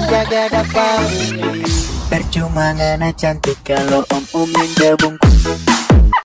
jaga dapat. Percuma ngana cantik kalau om yang gabung.